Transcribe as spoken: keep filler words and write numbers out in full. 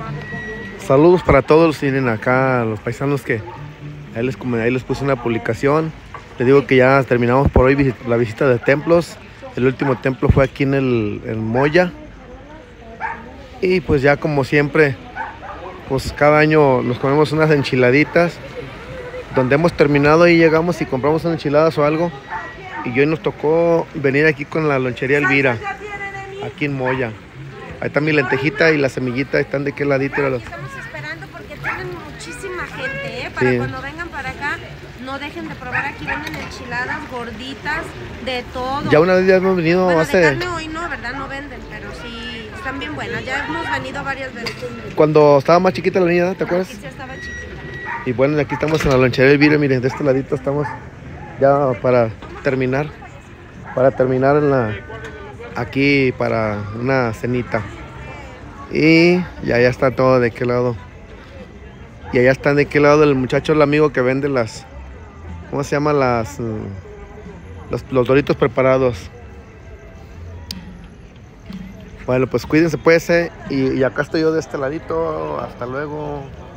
Saludos para todos los que vienen acá, los paisanos que ahí les, ahí les puse una publicación. Les digo que ya terminamos por hoy la visita de templos. El último templo fue aquí en el en Moya. Y pues ya como siempre, pues cada año nos comemos unas enchiladitas. Donde hemos terminado y llegamos y compramos unas enchiladas o algo. Y hoy nos tocó venir aquí con la lonchería Elvira, aquí en Moya. Ahí está mi lentejita y la semillita están de qué ladito. Estamos esperando porque tienen muchísima gente, ¿eh? Para sí. Cuando vengan para acá, no dejen de probar aquí. Venden enchiladas gorditas, de todo. Ya una vez ya hemos venido bueno, hace... de carne hoy no, ¿verdad? No venden, pero sí están bien buenas. Ya hemos venido varias veces. Cuando estaba más chiquita la niña, ¿te acuerdas? Aquí sí estaba chiquita. Y bueno, aquí estamos en la lonchería Elvira, miren, de este ladito estamos ya para terminar. Para terminar en la... aquí para una cenita. Y ya, ya está todo de qué lado. Y allá está de qué lado el muchacho, el amigo que vende las... ¿Cómo se llama? Las... Uh, los, los doritos preparados. Bueno, pues cuídense pues, eh, y, y acá estoy yo de este ladito. Hasta luego.